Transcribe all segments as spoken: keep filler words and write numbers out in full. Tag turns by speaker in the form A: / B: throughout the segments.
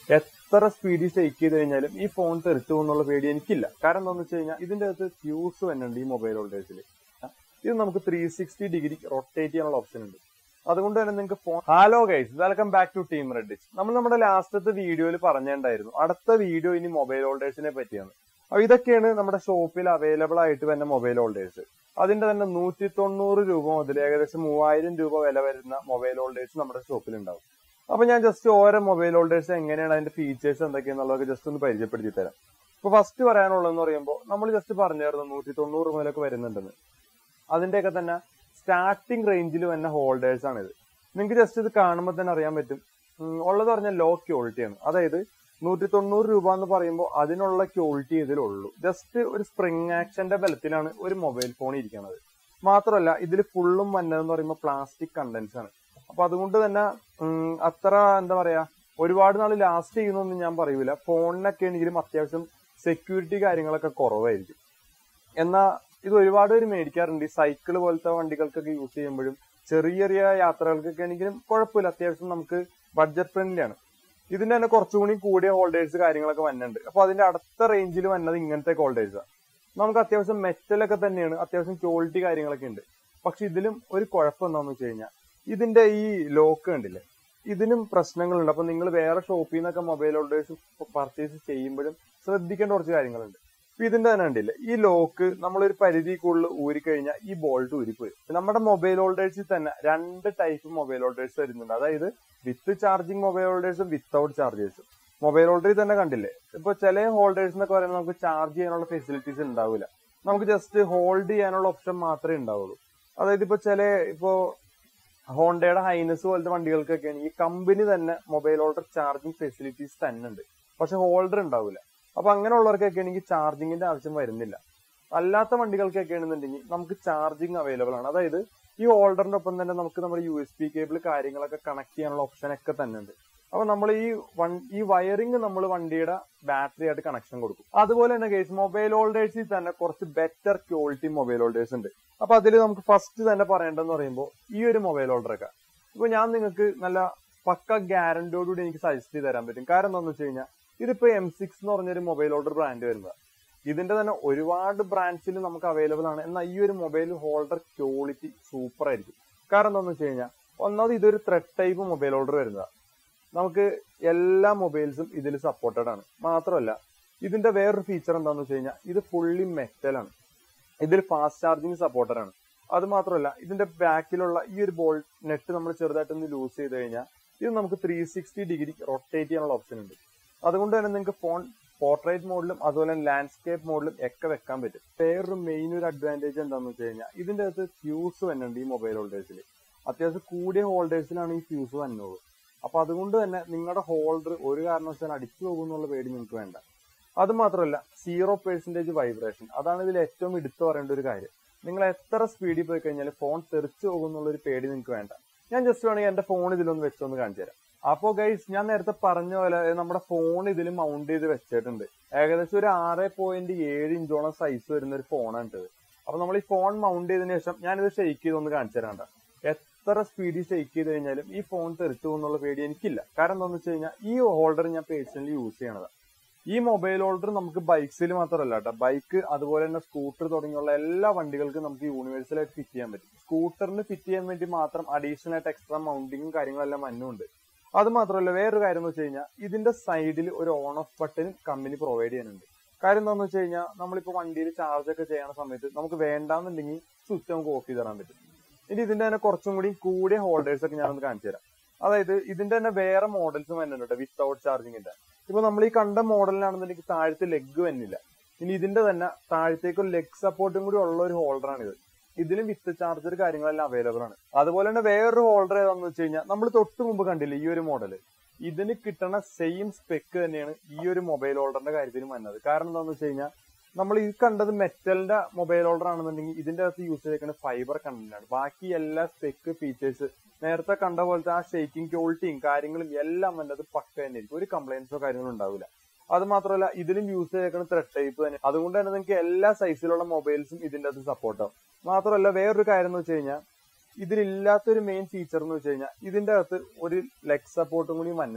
A: എത്ര സ്പീഡിൽ ഷെയ്ക്ക് ചെയ്ത് കഴിഞ്ഞാലും ഈ ഫോൺ തെറിച്ചു പോകുന്നുള്ള പേടി എനിക്കില്ല. കാരണം എന്താണെന്ന് വെച്ച് കഴിഞ്ഞാൽ ഇതിന്റെ അകത്ത് ഫ്യൂസ് വരുന്നുണ്ട് ഈ മൊബൈൽ ഹോൾഡേഴ്സിൽ. ഇത് നമുക്ക് ത്രീ സിക്സ്റ്റി ഡിഗ്രി റൊട്ടേറ്റ് ചെയ്യാനുള്ള ഓപ്ഷൻ ഉണ്ട്. അതുകൊണ്ട് തന്നെ നിങ്ങൾക്ക് phone. Hello guys, welcome back to team റെഡിച്ച്. നമ്മൾ നമ്മുടെ ലാസ്റ്റത്തെ വീഡിയോയിൽ പറഞ്ഞിട്ടുണ്ടായിരുന്നു അടുത്ത വീഡിയോ ഇനി മൊബൈൽ ഹോൾഡേഴ്സിനെ പറ്റിയാണ്. അപ്പൊ ഇതൊക്കെയാണ് നമ്മുടെ ഷോപ്പിൽ അവൈലബിൾ ആയിട്ട് വരുന്ന മൊബൈൽ ഹോൾഡേഴ്സ്. അതിന്റെ തന്നെ നൂറ്റി തൊണ്ണൂറ് രൂപ മുതൽ ഏകദേശം മൂവായിരം രൂപ വില വരുന്ന മൊബൈൽ ഹോൾഡേഴ്സ് നമ്മുടെ ഷോപ്പിൽ ഉണ്ടാവും. അപ്പൊ ഞാൻ ജസ്റ്റ് ഓരോ മൊബൈൽ ഹോൾഡേഴ്സ് എങ്ങനെയാണ് അതിന്റെ ഫീച്ചേഴ്സ് എന്തൊക്കെയാണെന്നുള്ളതൊക്കെ ജസ്റ്റ് ഒന്ന് പരിചയപ്പെടുത്തി തരാം. ഇപ്പൊ ഫസ്റ്റ് പറയാനുള്ളതെന്ന് പറയുമ്പോൾ നമ്മൾ ജസ്റ്റ് പറഞ്ഞായിരുന്നു നൂറ്റി തൊണ്ണൂറ് മുതലൊക്കെ വരുന്നുണ്ടെന്ന്. അതിന്റെയൊക്കെ തന്നെ സ്റ്റാർട്ടിംഗ് റേഞ്ചിൽ വരുന്ന ഹോൾഡേഴ്സ് ആണിത്. നിങ്ങൾക്ക് ജസ്റ്റ് ഇത് കാണുമ്പോൾ തന്നെ അറിയാൻ പറ്റും. ഉള്ളത് പറഞ്ഞാൽ ലോ ക്വാളിറ്റിയാണ്. അതായത് നൂറ്റി തൊണ്ണൂറ് രൂപ എന്ന് പറയുമ്പോൾ അതിനുള്ള ക്വാളിറ്റി ഇതിലുള്ളൂ. ജസ്റ്റ് ഒരു സ്പ്രിംഗ് ആക്ഷന്റെ ബലത്തിലാണ് ഒരു മൊബൈൽ ഫോൺ ഇരിക്കുന്നത്. മാത്രമല്ല ഇതിൽ ഫുള്ളും വന്നതെന്ന് പറയുമ്പോൾ പ്ലാസ്റ്റിക് കണ്ടൻസ് ആണ്. അപ്പൊ അതുകൊണ്ട് തന്നെ അത്ര എന്താ പറയാ ഒരുപാട് നാൾ ലാസ്റ്റ് ചെയ്യുന്നൊന്നും ഞാൻ പറയൂല. ഫോണിനൊക്കെ ആണെങ്കിലും അത്യാവശ്യം സെക്യൂരിറ്റി കാര്യങ്ങളൊക്കെ കുറവായിരിക്കും. എന്നാ ഇത് ഒരുപാട് പേര് മേടിക്കാറുണ്ട്. ഈ സൈക്കിൾ പോലത്തെ വണ്ടികൾക്കൊക്കെ യൂസ് ചെയ്യുമ്പോഴും ചെറിയ ചെറിയ യാത്രകൾക്കൊക്കെ ആണെങ്കിലും കുഴപ്പമില്ല, അത്യാവശ്യം നമുക്ക് ബഡ്ജറ്റ് ഫ്രണ്ട്ലി ആണ്. ഇതിന്റെ തന്നെ കുറച്ചുകൂടി കൂടിയ ഹോൾഡേഴ്സ് കാര്യങ്ങളൊക്കെ വന്നിട്ടുണ്ട്. അപ്പൊ അതിന്റെ അടുത്ത റേഞ്ചിൽ വന്നത് ഇങ്ങനത്തെ ഹോൾഡേഴ്സാണ്. നമുക്ക് അത്യാവശ്യം മെറ്റലൊക്കെ തന്നെയാണ്, അത്യാവശ്യം ക്വാളിറ്റി കാര്യങ്ങളൊക്കെ ഉണ്ട്. പക്ഷെ ഇതിലും ഒരു കുഴപ്പം എന്താണെന്ന് വെച്ച് കഴിഞ്ഞാൽ ഇതിന്റെ ഈ ലോക്ക് കണ്ടില്ലേ, ഇതിനും പ്രശ്നങ്ങളുണ്ട്. അപ്പൊ നിങ്ങൾ വേറെ ഷോപ്പിൽ നിന്നൊക്കെ മൊബൈൽ ഹോൾഡേഴ്സ് പർച്ചേസ് ചെയ്യുമ്പോഴും ശ്രദ്ധിക്കേണ്ട കുറച്ച് കാര്യങ്ങളുണ്ട്. അപ്പൊ ഇതിന്റെ തന്നെ കണ്ടില്ലേ, ഈ ലോക്ക് നമ്മളൊരു പരിധി കൂടുതൽ ഊരിക്കഴിഞ്ഞാൽ ഈ ബോൾട്ട് ഊരിപ്പോയി. നമ്മുടെ മൊബൈൽ ഹോൾഡേഴ്സിൽ തന്നെ രണ്ട് ടൈപ്പ് മൊബൈൽ ഹോൾഡേഴ്സ് വരുന്നുണ്ട്. അതായത് വിത്ത് ചാർജിങ് മൊബൈൽ ഹോൾഡേഴ്സും വിത്തൗട്ട് ചാർജേഴ്സും. മൊബൈൽ ഹോൾഡറിൽ തന്നെ കണ്ടില്ലേ, ഇപ്പൊ ചില ഹോൾഡേഴ്സ് എന്നൊക്കെ പറയുമ്പോൾ നമുക്ക് ചാർജ് ചെയ്യാനുള്ള ഫെസിലിറ്റീസ് ഉണ്ടാവില്ല. നമുക്ക് ജസ്റ്റ് ഹോൾഡ് ചെയ്യാനുള്ള ഓപ്ഷൻ മാത്രമേ ഉണ്ടാവുള്ളൂ. അതായത് ഇപ്പൊ ചില ഇപ്പോ ഹോണ്ടയുടെ ഹൈനസ് പോലത്തെ വണ്ടികൾക്കൊക്കെയാണ് ഈ കമ്പനി തന്നെ മൊബൈൽ ഹോൾഡർ ചാർജിങ് ഫെസിലിറ്റീസ് തന്നെ ഉണ്ട്, പക്ഷെ ഹോൾഡർ ഉണ്ടാവില്ല. അപ്പൊ അങ്ങനെയുള്ളവർക്കൊക്കെ ആണെങ്കിൽ ചാർജിങ്ങിന്റെ ആവശ്യം വരുന്നില്ല. അല്ലാത്ത വണ്ടികൾക്കൊക്കെ ആണെന്നുണ്ടെങ്കിൽ നമുക്ക് ചാർജിങ് അവൈലബിൾ ആണ്. അതായത് ഈ ഹോൾഡറിന്റെ ഒപ്പം തന്നെ നമുക്ക് നമ്മുടെ യു എസ് ബി കേബിൾ കാര്യങ്ങളൊക്കെ കണക്ട് ചെയ്യാനുള്ള ഓപ്ഷൻ ഒക്കെ തന്നെ ഉണ്ട്. അപ്പൊ നമ്മൾ ഈ വൺ ഈ വയറിങ് നമ്മൾ വണ്ടിയുടെ ബാറ്ററി ആയിട്ട് കണക്ഷൻ കൊടുക്കും. അതുപോലെ തന്നെ കേസ് മൊബൈൽ ഹോൾഡേഴ്സിൽ തന്നെ കുറച്ച് ബെറ്റർ ക്വാളിറ്റി മൊബൈൽ ഹോൾഡേഴ്സ് ഉണ്ട്. അപ്പൊ അതിൽ നമുക്ക് ഫസ്റ്റ് തന്നെ പറയേണ്ടതെന്ന് പറയുമ്പോൾ ഈ ഒരു മൊബൈൽ ഹോൾഡറൊക്കെ ഇപ്പൊ ഞാൻ നിങ്ങൾക്ക് നല്ല പക്ക ഗ്യാരണ്ടിയോടുകൂടി എനിക്ക് സജസ്റ്റ് ചെയ്ത് തരാൻ പറ്റും. കാരണം എന്താണെന്ന് വെച്ച് കഴിഞ്ഞാൽ ഇതിപ്പോ എം സിക്സ് എന്ന് പറഞ്ഞൊരു മൊബൈൽ ഹോൾഡർ ബ്രാൻഡ് വരുന്നതാണ്. ഇതിന്റെ തന്നെ ഒരുപാട് ബ്രാൻഡ്സിൽ നമുക്ക് അവൈലബിൾ ആണ്. എന്നാൽ ഈ ഒരു മൊബൈൽ ഹോൾഡർ ക്വാളിറ്റി സൂപ്പർ ആയിരിക്കും. കാരണം എന്താണെന്ന് വെച്ച് കഴിഞ്ഞാൽ ഒന്നാമത് ഇതൊരു ത്രെഡ് ടൈപ്പ് മൊബൈൽ ഹോൾഡർ വരുന്നതാണ്. നമുക്ക് എല്ലാ മൊബൈൽസും ഇതിൽ സപ്പോർട്ടഡ് ആണ്. മാത്രമല്ല ഇതിന്റെ വേറൊരു ഫീച്ചർ എന്താണെന്ന് വെച്ച് കഴിഞ്ഞാൽ ഇത് ഫുള്ളി മെറ്റൽ ആണ്. ഇതിൽ ഫാസ്റ്റ് ചാർജിങ് സപ്പോർട്ടഡ് ആണ്. അത് മാത്രമല്ല ഇതിന്റെ ബാക്കിലുള്ള ഈ ഒരു ബോൾട്ട് നെറ്റ് നമ്മൾ ചെറുതായിട്ടൊന്ന് ലൂസ് ചെയ്ത് കഴിഞ്ഞാൽ ഇത് നമുക്ക് ത്രീ സിക്സ്റ്റി ഡിഗ്രി റൊട്ടേറ്റ് ചെയ്യാനുള്ള ഓപ്ഷൻ ഉണ്ട്. അതുകൊണ്ട് തന്നെ നിങ്ങൾക്ക് ഫോൺ പോർട്രേറ്റ് മോഡിലും അതുപോലെ തന്നെ ലാൻഡ്സ്കേപ്പ് മോഡിലും ഒക്കെ വെക്കാൻ പറ്റും. വേറൊരു മെയിൻ ഒരു അഡ്വാൻറ്റേജ് എന്താണെന്ന് വെച്ച് കഴിഞ്ഞാൽ ഇതിന്റെ അകത്ത് ഫ്യൂസ് വന്നുണ്ട് ഈ മൊബൈൽ ഹോൾഡേഴ്സിൽ. അത്യാവശ്യം കൂടിയ ഹോൾഡേഴ്സിലാണ് ഈ ഫ്യൂസ് വന്നത്. അപ്പൊ അതുകൊണ്ട് തന്നെ നിങ്ങളുടെ ഹോൾഡർ ഒരു കാരണവശാലും അടിച്ചു പോകുന്നുള്ള പേടി നിങ്ങൾക്ക് വേണ്ട. അത് മാത്രമല്ല സീറോ പെർസെന്റേജ് വൈബ്രേഷൻ, അതാണ് ഇതിൽ ഏറ്റവും എടുത്തു പറയേണ്ട ഒരു കാര്യം. നിങ്ങൾ എത്ര സ്പീഡിൽ പോയി കഴിഞ്ഞാൽ ഫോൺ തെറിച്ചു പോകുന്നുള്ള ഒരു പേടി നിങ്ങൾക്ക് വേണ്ട. ഞാൻ ജസ്റ്റ് വേണമെങ്കിൽ എന്റെ ഫോൺ ഇതിലൊന്ന് വെച്ചൊന്ന് കാണിച്ചു തരാം. അപ്പോ ഗൈസ് ഞാൻ നേരത്തെ പറഞ്ഞ പോലെ നമ്മുടെ ഫോൺ ഇതിൽ മൗണ്ട് ചെയ്ത് വെച്ചിട്ടുണ്ട്. ഏകദേശം ഒരു ആറ് പോയിന്റ് ഏഴ് ഇഞ്ചോളം സൈസ് വരുന്ന ഒരു ഫോണാണ് ഇത്. അപ്പൊ നമ്മൾ ഈ ഫോൺ മൗണ്ട് ചെയ്തതിനു ശേഷം ഞാനിത് ഷെയ്ക്ക് ചെയ്തൊന്ന് കാണിച്ചു തരാണ്ട. എത്ര സ്പീഡിൽ ഷെയ്ക്ക് ചെയ്ത് കഴിഞ്ഞാലും ഈ ഫോൺ തെറിച്ചു പോകുന്നുള്ള പേടി എനിക്കില്ല. കാരണം എന്താണെന്ന് വെച്ച് കഴിഞ്ഞാൽ ഈ ഹോൾഡർ ഞാൻ പേഴ്സണലി യൂസ് ചെയ്യണതാണ്. ഈ മൊബൈൽ ഹോൾഡർ നമുക്ക് ബൈക്സിൽ മാത്രമല്ല കേട്ടോ, ബൈക്ക് അതുപോലെ തന്നെ സ്കൂട്ടർ തുടങ്ങിയുള്ള എല്ലാ വണ്ടികൾക്കും നമുക്ക് യൂണിവേഴ്സൽ ആയിട്ട് ഫിറ്റ് ചെയ്യാൻ പറ്റും. സ്കൂട്ടറിന് ഫിറ്റ് ചെയ്യാൻ വേണ്ടി മാത്രം അഡീഷണൽ ആയിട്ട് എക്സ്ട്രാ മൗണ്ടിങ്ങും കാര്യങ്ങളെല്ലാം മഞ്ഞുണ്ട്. അത് മാത്രമല്ല വേറൊരു കാര്യം എന്ന് വെച്ച് കഴിഞ്ഞാൽ ഇതിന്റെ സൈഡിൽ ഒരു on off button company provide ചെയ്യാനുണ്ട്. കാര്യം എന്താണെന്ന് വെച്ച് കഴിഞ്ഞാൽ നമ്മളിപ്പോ വണ്ടിയിൽ ചാർജ് ഒക്കെ ചെയ്യുന്ന സമയത്ത് നമുക്ക് വേണ്ടാന്നുണ്ടെങ്കിൽ സ്വിച്ച് നമുക്ക് ഓഫ് ചെയ്ത് തരാൻ പറ്റും. ഇനി ഇതിന്റെ തന്നെ കുറച്ചും കൂടി കൂടിയ ഹോൾഡേഴ്സ് ഒക്കെ ഞാനൊന്ന് കാണിച്ചു തരാം. അതായത് ഇതിന്റെ തന്നെ വേറെ മോഡൽസ് വരുന്നുണ്ട് വിത്തൗട്ട് ചാർജിങ്ങിന്റെ. ഇപ്പൊ നമ്മൾ ഈ കണ്ട മോഡലിനാണെന്നുണ്ടെങ്കിൽ താഴത്തെ ലെഗ് വന്നില്ല. ഇനി ഇതിന്റെ തന്നെ താഴത്തേക്ക് ഒരു ലെഗ് സപ്പോർട്ടും കൂടി ഉള്ള ഒരു ഹോൾഡറാണ് ഇത്. ഇതിലും വിത്ത് ചാർജർ കാര്യങ്ങളെല്ലാം അവൈലബിൾ ആണ്. അതുപോലെ തന്നെ വേറൊരു ഹോൾഡർ ഏതാന്ന് വെച്ച് കഴിഞ്ഞാൽ നമ്മൾ തൊട്ട് മുമ്പ് കണ്ടില്ലേ ഈ ഒരു മോഡല്, ഇതിന് കിട്ടുന്ന സെയിം സ്പെക്ക് തന്നെയാണ് ഈ ഒരു മൊബൈൽ ഹോൾഡറിന്റെ കാര്യത്തിലും വന്നത്. കാരണം എന്താണെന്ന് വെച്ച് കഴിഞ്ഞാൽ നമ്മൾ ഈ കണ്ടത് മെറ്റലിന്റെ മൊബൈൽ ഹോൾഡർ ആണെന്നുണ്ടെങ്കിൽ ഇതിന്റെ അകത്ത് യൂസ് ചെയ്തേക്കുന്ന ഫൈബർ കണ്ടന്റ് ആണ്. ബാക്കി എല്ലാ സ്പെക്ക് ഫീച്ചേഴ്സ് നേരത്തെ കണ്ട പോലത്തെ ആ ഷേക്കിംഗ് ക്വാളിറ്റിയും കാര്യങ്ങളും എല്ലാം വന്നത് പക്ക തന്നെ ആയിരിക്കും. ഒരു കംപ്ലൈൻസോ കാര്യങ്ങളോ ഉണ്ടാവില്ല. അത് മാത്രമല്ല ഇതിലും യൂസ് ചെയ്തേക്കുന്ന ത്രെഡ് ടൈപ്പ് തന്നെ. അതുകൊണ്ട് തന്നെ നിങ്ങൾക്ക് എല്ലാ സൈസിലുള്ള മൊബൈൽസും ഇതിന്റെ അകത്ത് സപ്പോർട്ട് ആവും. മാത്രമല്ല വേറൊരു കാര്യം എന്ന് വെച്ച് കഴിഞ്ഞാൽ ഇതിലില്ലാത്തൊരു മെയിൻ ഫീച്ചർ എന്ന് വെച്ച് കഴിഞ്ഞാൽ ഇതിന്റെ അകത്ത് ഒരു ലെഗ് സപ്പോർട്ടും കൂടി വന്നുണ്ട്.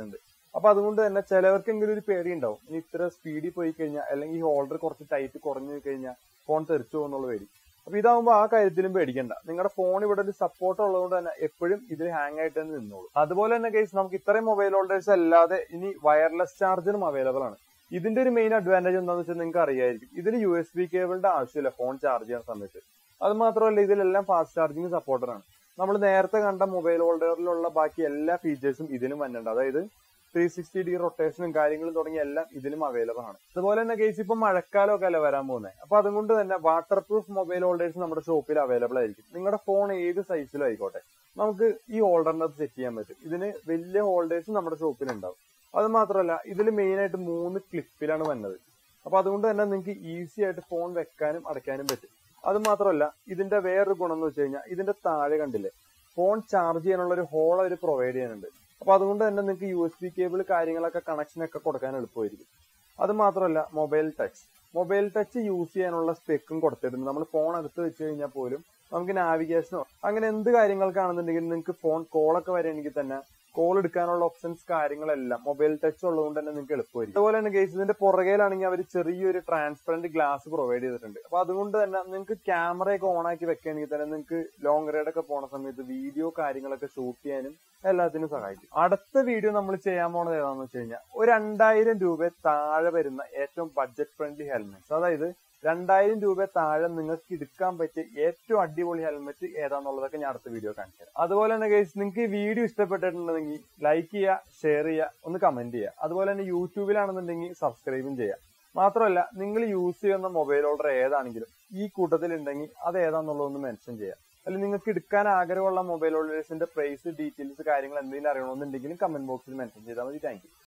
A: അപ്പൊ അതുകൊണ്ട് തന്നെ ചിലവർക്കെങ്കിലും ഒരു പേടി ഉണ്ടാവും, ഇനി ഇത്ര സ്പീഡിൽ പോയി കഴിഞ്ഞാൽ അല്ലെങ്കിൽ ഈ ഹോൾഡർ കുറച്ച് ടൈറ്റ് കുറഞ്ഞു കഴിഞ്ഞാൽ ഫോൺ തെറിച്ചു പോകുന്നുള്ള പേടി. അപ്പൊ ഇതാവുമ്പോൾ ആ കാര്യത്തിലും പേടിക്കണ്ട. നിങ്ങളുടെ ഫോൺ ഇവിടെ ഒരു സപ്പോർട്ട് ഉള്ളതുകൊണ്ട് തന്നെ എപ്പോഴും ഇതിൽ ഹാങ് ആയിട്ട് തന്നെ നിന്നോളൂ. അതുപോലെ തന്നെ ഗൈസ് നമുക്ക് ഇത്രയും മൊബൈൽ ഹോൾഡേഴ്സ് അല്ലാതെ ഇനി വയർലെസ് ചാർജറും അവൈലബിൾ ആണ്. ഇതിന്റെ ഒരു മെയിൻ അഡ്വാൻറ്റേജ് എന്താണെന്ന് വെച്ചാൽ നിങ്ങൾക്ക് അറിയായിരിക്കും, ഇതിൽ യു എസ് ബി കേബിളിന്റെ ആവശ്യമില്ല ഫോൺ ചാർജ് ചെയ്യുന്ന സമയത്ത്. അത് മാത്രമല്ല ഇതിലെല്ലാം ഫാസ്റ്റ് ചാർജിങ് സപ്പോർട്ടറാണ്. നമ്മൾ നേരത്തെ കണ്ട മൊബൈൽ ഹോൾഡറിലുള്ള ബാക്കി എല്ലാ ഫീച്ചേഴ്സും ഇതിലും വന്നിട്ടുണ്ട്. അതായത് ത്രീ സിക്സ്റ്റി ഡിഗ്രി റൊട്ടേഷനും കാര്യങ്ങളും തുടങ്ങിയ എല്ലാം ഇതിലും അവൈലബിൾ ആണ്. അതുപോലെ തന്നെ കേസ് ഇപ്പൊ മഴക്കാലമൊക്കെ അല്ല വരാൻ പോകുന്നത്. അപ്പൊ അതുകൊണ്ട് തന്നെ വാട്ടർ പ്രൂഫ് മൊബൈൽ ഹോൾഡേഴ്സ് നമ്മുടെ ഷോപ്പിൽ അവൈലബിൾ ആയിരിക്കും. നിങ്ങളുടെ ഫോൺ ഏത് സൈസിലും ആയിക്കോട്ടെ നമുക്ക് ഈ ഹോൾഡറിന്റെ അത് സെറ്റ് ചെയ്യാൻ പറ്റും. ഇതിന് വലിയ ഹോൾഡേഴ്സ് നമ്മുടെ ഷോപ്പിൽ ഉണ്ടാവും. അത് മാത്രമല്ല ഇതിൽ മെയിൻ ആയിട്ട് മൂന്ന് ക്ലിപ്പിലാണ് വന്നത്. അപ്പൊ അതുകൊണ്ട് തന്നെ നിങ്ങൾക്ക് ഈസി ആയിട്ട് ഫോൺ വെക്കാനും അടയ്ക്കാനും പറ്റും. അത് മാത്രമല്ല ഇതിന്റെ വേറൊരു ഗുണം എന്ന് വെച്ച് കഴിഞ്ഞാൽ ഇതിന്റെ താഴെ കണ്ടില്ലേ ഫോൺ ചാർജ് ചെയ്യാനുള്ള ഒരു ഹോൾ അവർ പ്രൊവൈഡ് ചെയ്യുന്നുണ്ട്. അപ്പൊ അതുകൊണ്ട് തന്നെ നിങ്ങൾക്ക് യു എസ് ബി കേബിൾ കാര്യങ്ങളൊക്കെ കണക്ഷൻ ഒക്കെ കൊടുക്കാൻ എളുപ്പമായിരിക്കും. അത് മാത്രമല്ല mobile touch mobile touch use ചെയ്യാനുള്ള സ്പെക്കും കൊടുത്തിട്ടുണ്ട്. നമ്മൾ ഫോൺ അടുത്ത് വെച്ച് കഴിഞ്ഞാൽ പോലും നമുക്ക് നാവിഗേഷനോ അങ്ങനെ എന്ത് കാര്യങ്ങൾക്കാണെന്നുണ്ടെങ്കിൽ നിങ്ങൾക്ക് ഫോൺ കോളൊക്കെ വരികയാണെങ്കിൽ തന്നെ കോൾ എടുക്കാനുള്ള ഓപ്ഷൻസ് കാര്യങ്ങളെല്ലാം മൊബൈൽ ടച്ച് ഉള്ളതുകൊണ്ട് തന്നെ നിങ്ങൾക്ക് എളുപ്പമായിരിക്കും. അതുപോലെ തന്നെ കേസ് ഇതിന്റെ പുറകേലാണെങ്കിൽ അവർ ചെറിയൊരു ട്രാൻസ്പെറന്റ് ഗ്ലാസ് പ്രൊവൈഡ് ചെയ്തിട്ടുണ്ട്. അപ്പൊ അതുകൊണ്ട് തന്നെ നിങ്ങൾക്ക് ക്യാമറയൊക്കെ ഓൺ ആക്കി വെക്കുകയാണെങ്കിൽ തന്നെ നിങ്ങൾക്ക് ലോങ് റൈഡ് ഒക്കെ പോണ സമയത്ത് വീഡിയോ കാര്യങ്ങളൊക്കെ ഷൂട്ട് ചെയ്യാനും എല്ലാത്തിനും സഹായിക്കും. അടുത്ത വീഡിയോ നമ്മൾ ചെയ്യാൻ പോണത് ഏതാണെന്ന് വെച്ച് കഴിഞ്ഞാൽ ഒരു രണ്ടായിരം രൂപ താഴെ വരുന്ന ഏറ്റവും ബഡ്ജറ്റ് ഫ്രണ്ട്ലി ഹെൽമെറ്റ്സ്, അതായത് രണ്ടായിരം രൂപ താഴെ നിങ്ങൾക്ക് എടുക്കാൻ പറ്റിയ ഏറ്റവും അടിപൊളി ഹെൽമെറ്റ് ഏതാന്നുള്ളതൊക്കെ ഞാൻ അടുത്ത വീഡിയോ കാണിച്ചു തരാം. അതുപോലെ തന്നെ ഗൈസ് നിങ്ങൾക്ക് ഈ വീഡിയോ ഇഷ്ടപ്പെട്ടിട്ടുണ്ടെങ്കിൽ ലൈക്ക് ചെയ്യുക, ഷെയർ ചെയ്യുക, ഒന്ന് കമന്റ് ചെയ്യുക. അതുപോലെ തന്നെ യൂട്യൂബിലാണെന്നുണ്ടെങ്കിൽ സബ്സ്ക്രൈബും ചെയ്യുക. മാത്രമല്ല നിങ്ങൾ യൂസ് ചെയ്യുന്ന മൊബൈൽ ഹോൾഡർ ഏതാണെങ്കിലും ഈ കൂട്ടത്തിൽ ഉണ്ടെങ്കിൽ അത് ഏതാന്നുള്ളതൊന്ന് മെൻഷൻ ചെയ്യുക. അല്ലെങ്കിൽ നിങ്ങൾക്ക് എടുക്കാൻ ആഗ്രഹമുള്ള മൊബൈൽ ഹോൾഡേഴ്സിന്റെ പ്രൈസ് ഡീറ്റെയിൽസ് കാര്യങ്ങൾ എന്തെങ്കിലും അറിയണമെന്നുണ്ടെങ്കിലും കമന്റ് ബോക്സിൽ മെൻഷൻ ചെയ്താൽ മതി. Thank U.